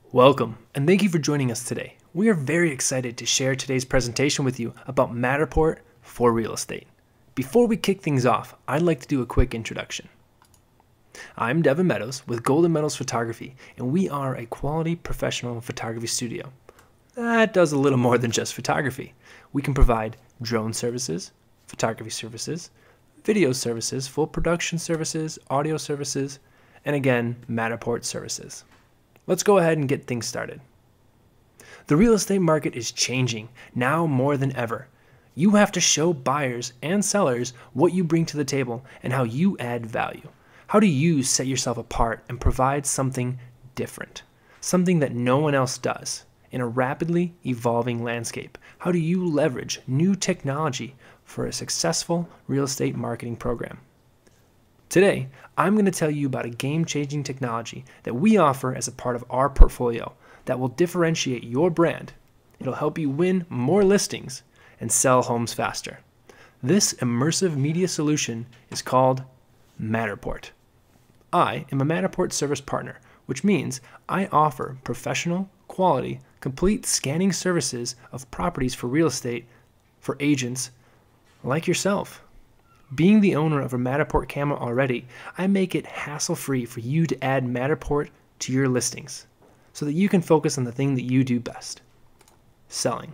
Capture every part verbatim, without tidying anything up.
Welcome, and thank you for joining us today. We are very excited to share today's presentation with you about Matterport for real estate. Before we kick things off, I'd like to do a quick introduction. I'm Devin Meadows with Golden Meadows Photography, and we are a quality professional photography studio that does a little more than just photography. We can provide drone services, photography services, video services, full production services, audio services, and again, Matterport services. Let's go ahead and get things started. The real estate market is changing now more than ever. You have to show buyers and sellers what you bring to the table and how you add value. How do you set yourself apart and provide something different? Something that no one else does in a rapidly evolving landscape. How do you leverage new technology for a successful real estate marketing program? Today, I'm going to tell you about a game-changing technology that we offer as a part of our portfolio that will differentiate your brand. It'll help you win more listings and sell homes faster. This immersive media solution is called Matterport. I am a Matterport service partner, which means I offer professional, quality, complete scanning services of properties for real estate for agents like yourself. Being the owner of a Matterport camera already, I make it hassle-free for you to add Matterport to your listings so that you can focus on the thing that you do best, selling.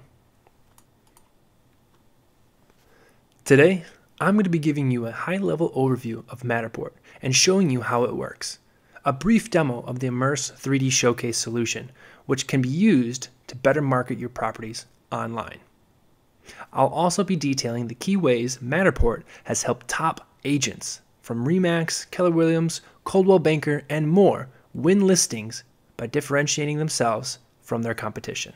Today, I'm going to be giving you a high-level overview of Matterport and showing you how it works. A brief demo of the Immerse three D Showcase solution, which can be used to better market your properties online. I'll also be detailing the key ways Matterport has helped top agents from Remax, Keller Williams, Coldwell Banker, and more win listings by differentiating themselves from their competition.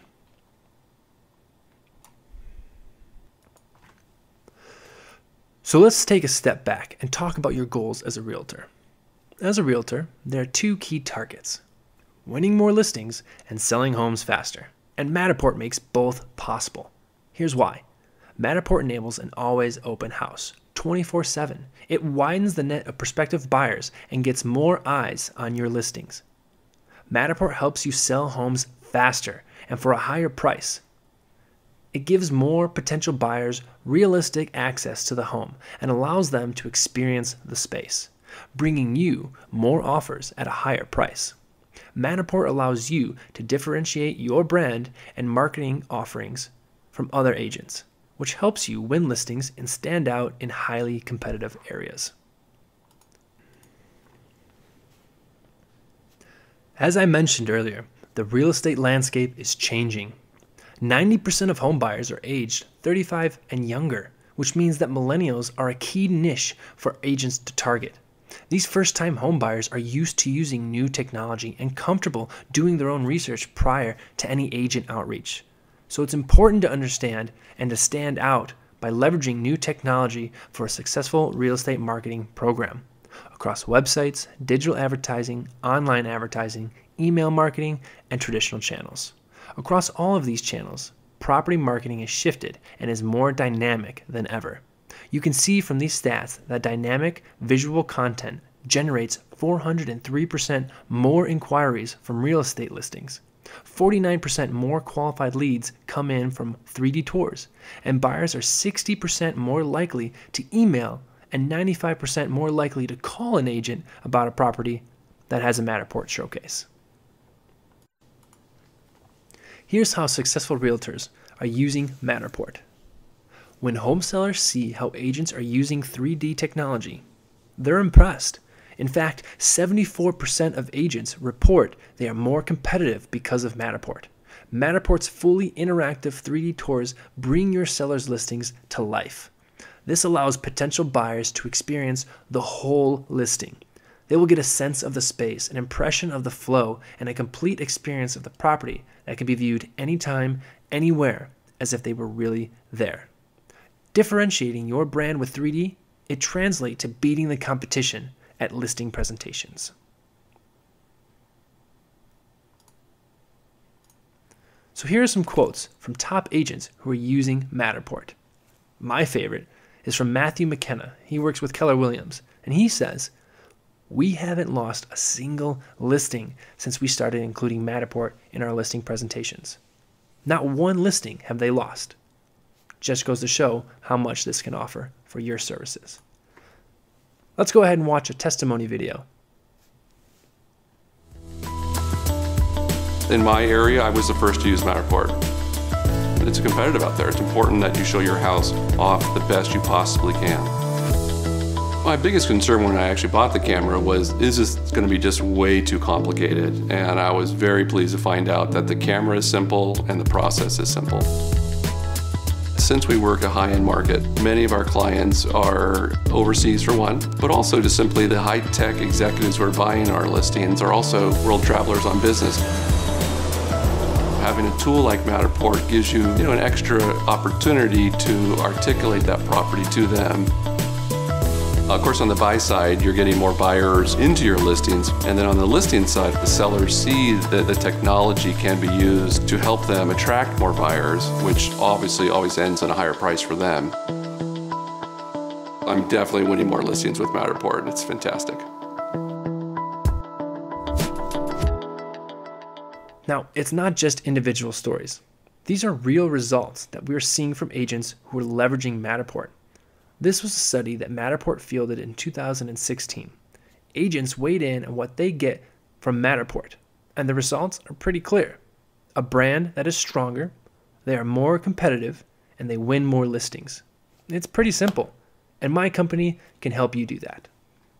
So let's take a step back and talk about your goals as a realtor. As a realtor, there are two key targets: winning more listings and selling homes faster. And Matterport makes both possible. Here's why. Matterport enables an always open house, twenty-four seven. It widens the net of prospective buyers and gets more eyes on your listings. Matterport helps you sell homes faster and for a higher price. It gives more potential buyers realistic access to the home and allows them to experience the space, bringing you more offers at a higher price. Matterport allows you to differentiate your brand and marketing offerings from other agents, which helps you win listings and stand out in highly competitive areas. As I mentioned earlier, the real estate landscape is changing. ninety percent of home buyers are aged thirty-five and younger, which means that millennials are a key niche for agents to target. These first-time home buyers are used to using new technology and comfortable doing their own research prior to any agent outreach. So it's important to understand and to stand out by leveraging new technology for a successful real estate marketing program across websites, digital advertising, online advertising, email marketing, and traditional channels. Across all of these channels, property marketing is shifted and is more dynamic than ever. You can see from these stats that dynamic visual content generates four hundred three percent more inquiries from real estate listings. forty-nine percent more qualified leads come in from three D tours, and buyers are sixty percent more likely to email and ninety-five percent more likely to call an agent about a property that has a Matterport showcase. Here's how successful realtors are using Matterport. When home sellers see how agents are using three D technology, they're impressed. In fact, seventy-four percent of agents report they are more competitive because of Matterport. Matterport's fully interactive three D tours bring your seller's listings to life. This allows potential buyers to experience the whole listing. They will get a sense of the space, an impression of the flow, and a complete experience of the property that can be viewed anytime, anywhere, as if they were really there. Differentiating your brand with three D, it translates to beating the competition at listing presentations. So here are some quotes from top agents who are using Matterport. My favorite is from Matthew McKenna. He works with Keller Williams, and he says, We haven't lost a single listing since we started including Matterport in our listing presentations. Not one listing have they lost. Just goes to show how much this can offer for your services. Let's go ahead and watch a testimony video. In my area, I was the first to use Matterport. It's competitive out there. It's important that you show your house off the best you possibly can. My biggest concern when I actually bought the camera was, is this going to be just way too complicated? And I was very pleased to find out that the camera is simple and the process is simple. Since we work a high-end market, many of our clients are overseas for one, but also just simply the high-tech executives who are buying our listings are also world travelers on business. Having a tool like Matterport gives you, you know, an extra opportunity to articulate that property to them. Of course, on the buy side, you're getting more buyers into your listings, and then on the listing side, the sellers see that the technology can be used to help them attract more buyers, which obviously always ends in a higher price for them. I'm definitely winning more listings with Matterport. It's fantastic. Now, it's not just individual stories. These are real results that we're seeing from agents who are leveraging Matterport. This was a study that Matterport fielded in two thousand sixteen. Agents weighed in on what they get from Matterport, and the results are pretty clear. A brand that is stronger, they are more competitive, and they win more listings. It's pretty simple, and my company can help you do that.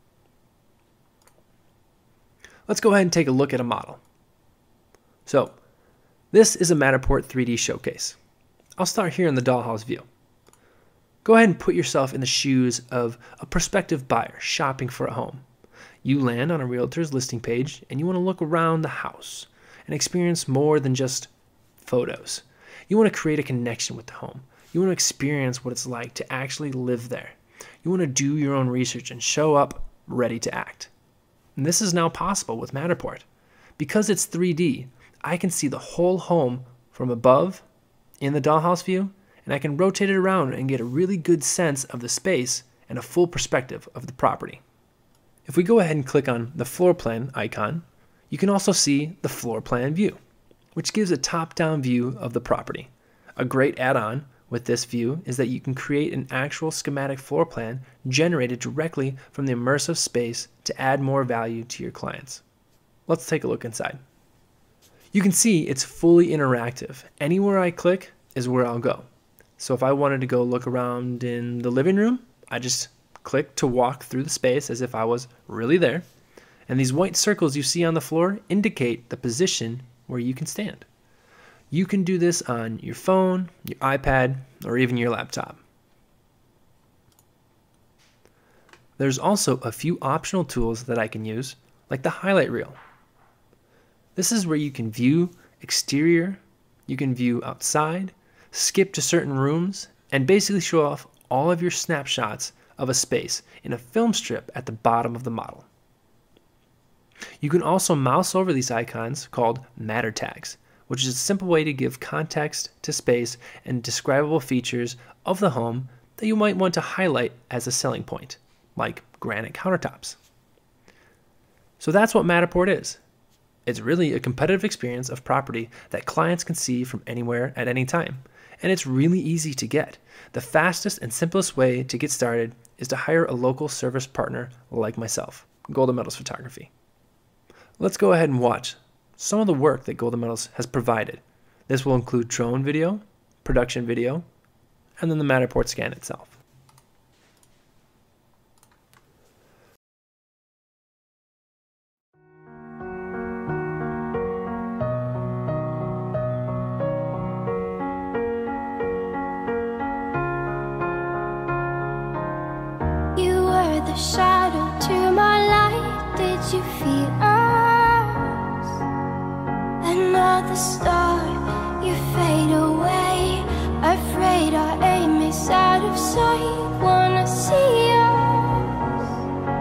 Let's go ahead and take a look at a model. So, this is a Matterport three D showcase. I'll start here in the dollhouse view. Go ahead and put yourself in the shoes of a prospective buyer shopping for a home. You land on a realtor's listing page and you want to look around the house and experience more than just photos. You want to create a connection with the home. You want to experience what it's like to actually live there. You want to do your own research and show up ready to act. And this is now possible with Matterport. Because it's three D, I can see the whole home from above in the dollhouse view, and I can rotate it around and get a really good sense of the space and a full perspective of the property. If we go ahead and click on the floor plan icon, you can also see the floor plan view, which gives a top-down view of the property. A great add-on with this view is that you can create an actual schematic floor plan generated directly from the immersive space to add more value to your clients. Let's take a look inside. You can see it's fully interactive. Anywhere I click is where I'll go. So if I wanted to go look around in the living room, I just click to walk through the space as if I was really there. And these white circles you see on the floor indicate the position where you can stand. You can do this on your phone, your iPad, or even your laptop. There's also a few optional tools that I can use, like the highlight reel. This is where you can view exterior, you can view outside, skip to certain rooms, and basically show off all of your snapshots of a space in a film strip at the bottom of the model. You can also mouse over these icons called matter tags, which is a simple way to give context to space and describable features of the home that you might want to highlight as a selling point, like granite countertops. So that's what Matterport is. It's really a competitive experience of property that clients can see from anywhere at any time. And it's really easy to get. The fastest and simplest way to get started is to hire a local service partner like myself, Golden Meadows Photography. Let's go ahead and watch some of the work that Golden Meadows has provided. This will include drone video, production video, and then the Matterport scan itself. The shadow to my light, did you feel us? Another star, you fade away. Afraid our aim is out of sight. Wanna see us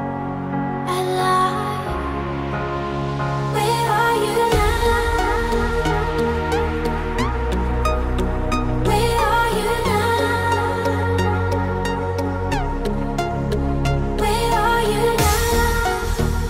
alive. Where are you now? Where are you now? Where are you now?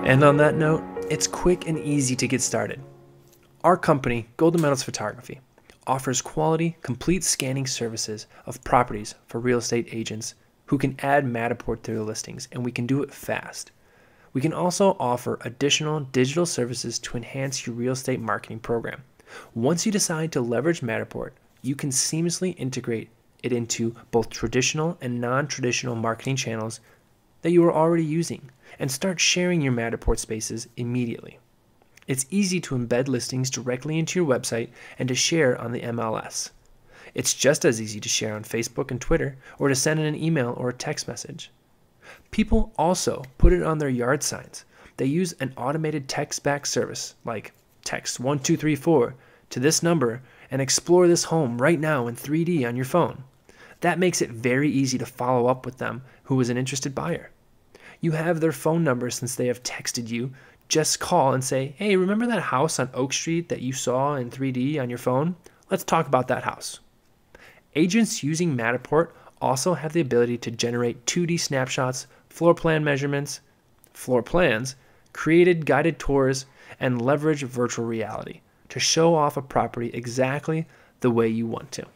And on that note, it's quick and easy to get started. Our company, Golden Meadows Photography, offers quality, complete scanning services of properties for real estate agents who can add Matterport to their listings, and we can do it fast. We can also offer additional digital services to enhance your real estate marketing program. Once you decide to leverage Matterport, you can seamlessly integrate it into both traditional and non-traditional marketing channels that you are already using and start sharing your Matterport spaces immediately. It's easy to embed listings directly into your website and to share on the M L S. It's just as easy to share on Facebook and Twitter or to send in an email or a text message. People also put it on their yard signs. They use an automated text-back service like text one two three four to this number and explore this home right now in three D on your phone. That makes it very easy to follow up with them who is an interested buyer. You have their phone number since they have texted you. Just call and say, hey, remember that house on Oak Street that you saw in three D on your phone? Let's talk about that house. Agents using Matterport also have the ability to generate two D snapshots, floor plan measurements, floor plans, created guided tours, and leverage virtual reality to show off a property exactly the way you want to.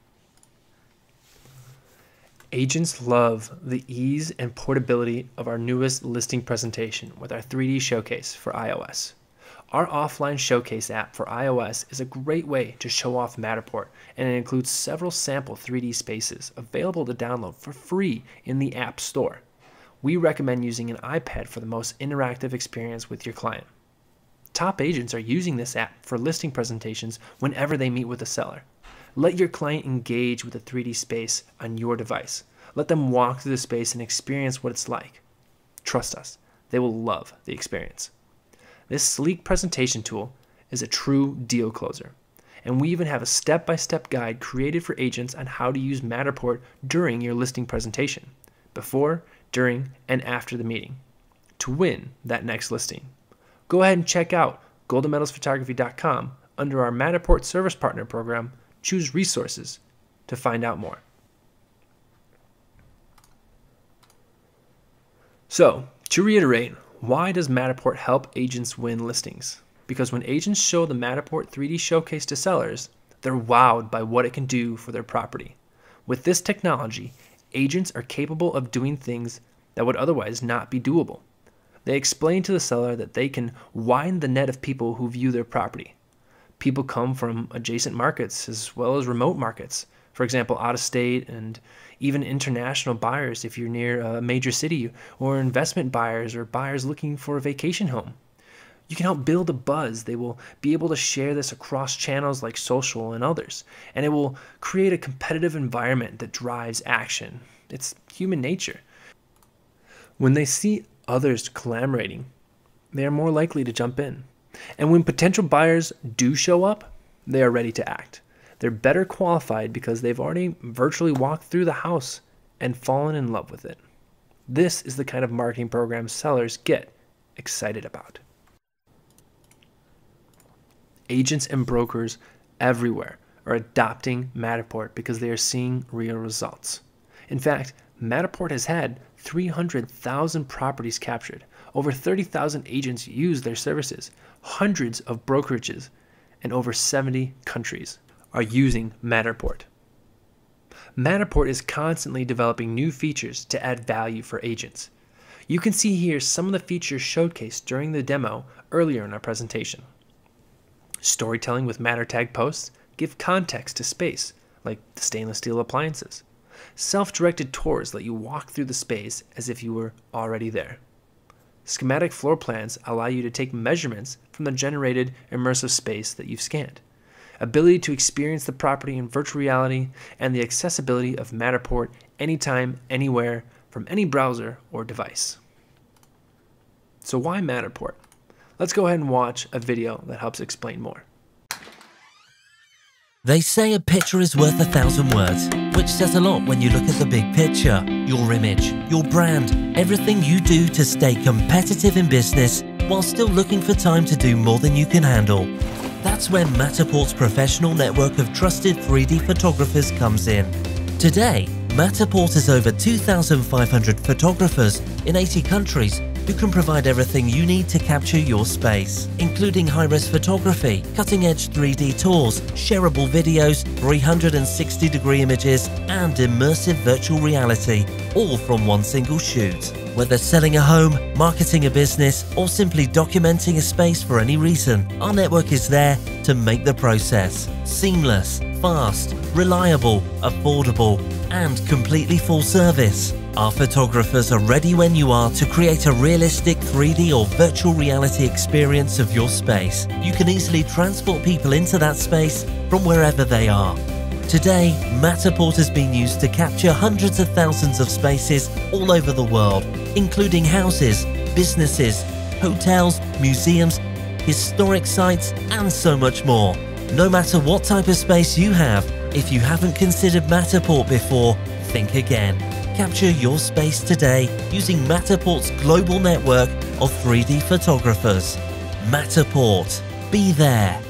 Agents love the ease and portability of our newest listing presentation with our three D showcase for iOS. Our offline showcase app for iOS is a great way to show off Matterport, and it includes several sample three D spaces available to download for free in the App Store. We recommend using an iPad for the most interactive experience with your client. Top agents are using this app for listing presentations whenever they meet with a seller. Let your client engage with a three D space on your device. Let them walk through the space and experience what it's like. Trust us, they will love the experience. This sleek presentation tool is a true deal closer, and we even have a step-by-step guide created for agents on how to use Matterport during your listing presentation, before, during, and after the meeting, to win that next listing. Go ahead and check out golden meadows photography dot com under our Matterport Service Partner program. Choose Resources to find out more. So, to reiterate, why does Matterport help agents win listings? Because when agents show the Matterport three D showcase to sellers, they're wowed by what it can do for their property. With this technology, agents are capable of doing things that would otherwise not be doable. They explain to the seller that they can widen the net of people who view their property. People come from adjacent markets as well as remote markets. For example, out of state and even international buyers if you're near a major city, or investment buyers or buyers looking for a vacation home. You can help build a buzz. They will be able to share this across channels like social and others, and it will create a competitive environment that drives action. It's human nature. When they see others collaborating, they are more likely to jump in. And when potential buyers do show up, they are ready to act. They're better qualified because they've already virtually walked through the house and fallen in love with it. This is the kind of marketing program sellers get excited about. Agents and brokers everywhere are adopting Matterport because they are seeing real results. In fact, Matterport has had three hundred thousand properties captured. Over thirty thousand agents use their services. Hundreds of brokerages and over seventy countries are using Matterport. Matterport is constantly developing new features to add value for agents. You can see here some of the features showcased during the demo earlier in our presentation. Storytelling with Matter Tag posts give context to space, like the stainless steel appliances. Self-directed tours let you walk through the space as if you were already there. Schematic floor plans allow you to take measurements from the generated immersive space that you've scanned. Ability to experience the property in virtual reality, and the accessibility of Matterport anytime, anywhere, from any browser or device. So why Matterport? Let's go ahead and watch a video that helps explain more. They say a picture is worth a thousand words, which says a lot when you look at the big picture. Your image, your brand, everything you do to stay competitive in business while still looking for time to do more than you can handle. That's where Matterport's professional network of trusted three D photographers comes in. Today, Matterport has over two thousand five hundred photographers in eighty countries who can provide everything you need to capture your space, including high-res photography, cutting-edge three D tours, shareable videos, three hundred sixty degree images, and immersive virtual reality, all from one single shoot. Whether selling a home, marketing a business, or simply documenting a space for any reason, our network is there to make the process seamless, fast, reliable, affordable, and completely full service. Our photographers are ready when you are to create a realistic three D or virtual reality experience of your space. You can easily transport people into that space from wherever they are. Today, Matterport has been used to capture hundreds of thousands of spaces all over the world, including houses, businesses, hotels, museums, historic sites, and so much more. No matter what type of space you have, if you haven't considered Matterport before, think again. Capture your space today using Matterport's global network of three D photographers. Matterport. Be there.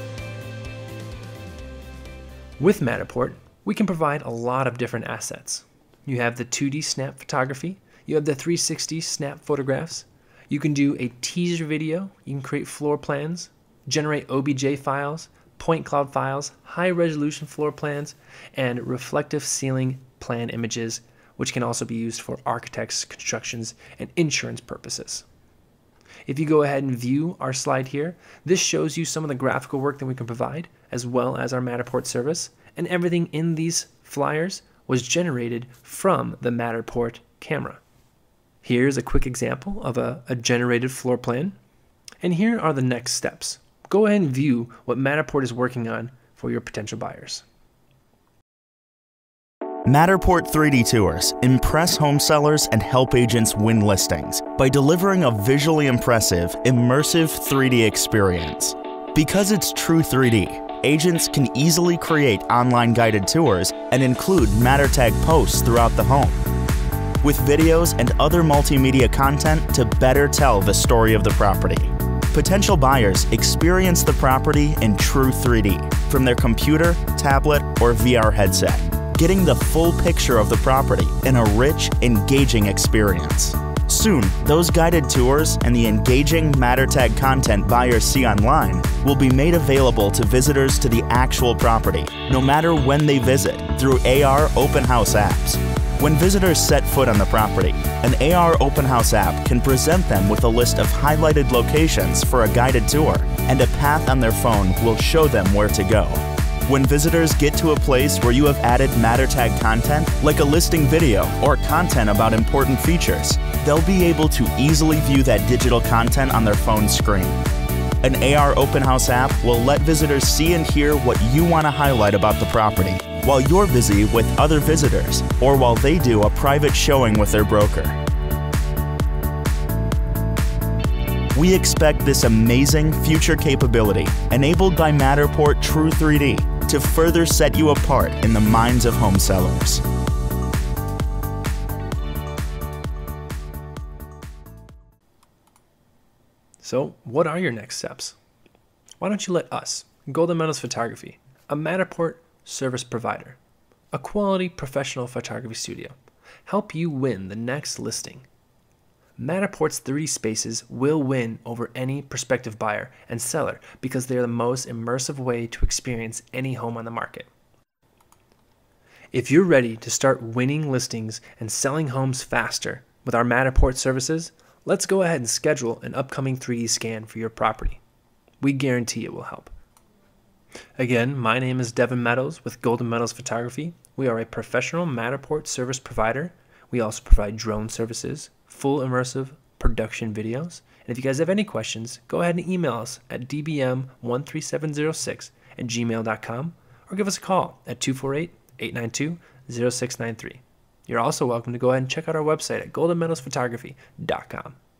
With Matterport, we can provide a lot of different assets. You have the two D snap photography, you have the three sixty snap photographs, you can do a teaser video, you can create floor plans, generate O B J files, point cloud files, high resolution floor plans, and reflective ceiling plan images, which can also be used for architects, constructions, and insurance purposes. If you go ahead and view our slide here, this shows you some of the graphical work that we can provide, as well as our Matterport service, and everything in these flyers was generated from the Matterport camera. Here's a quick example of a, a generated floor plan, and here are the next steps. Go ahead and view what Matterport is working on for your potential buyers. Matterport three D Tours impress home sellers and help agents win listings by delivering a visually impressive, immersive three D experience. Because it's true three D, agents can easily create online guided tours and include MatterTag posts throughout the home, with videos and other multimedia content to better tell the story of the property. Potential buyers experience the property in true three D from their computer, tablet, or V R headset, getting the full picture of the property in a rich, engaging experience. Soon, those guided tours and the engaging MatterTag content buyers see online will be made available to visitors to the actual property, no matter when they visit, through A R open house apps. When visitors set foot on the property, an A R open house app can present them with a list of highlighted locations for a guided tour, and a path on their phone will show them where to go. When visitors get to a place where you have added MatterTag content, like a listing video or content about important features, they'll be able to easily view that digital content on their phone screen. An A R Open House app will let visitors see and hear what you want to highlight about the property, while you're busy with other visitors, or while they do a private showing with their broker. We expect this amazing future capability, enabled by Matterport True three D, to further set you apart in the minds of home sellers. So, what are your next steps? Why don't you let us, Golden Meadows Photography, a Matterport service provider, a quality professional photography studio, help you win the next listing? Matterport's three D spaces will win over any prospective buyer and seller because they're the most immersive way to experience any home on the market. If you're ready to start winning listings and selling homes faster with our Matterport services, let's go ahead and schedule an upcoming three D scan for your property. We guarantee it will help. Again, my name is Devin Meadows with Golden Meadows Photography. We are a professional Matterport service provider. We also provide drone services, full immersive production videos. And if you guys have any questions, go ahead and email us at d b m one three seven zero six at gmail dot com or give us a call at two four eight, eight nine two, zero six nine three. You're also welcome to go ahead and check out our website at golden meadows photography dot com.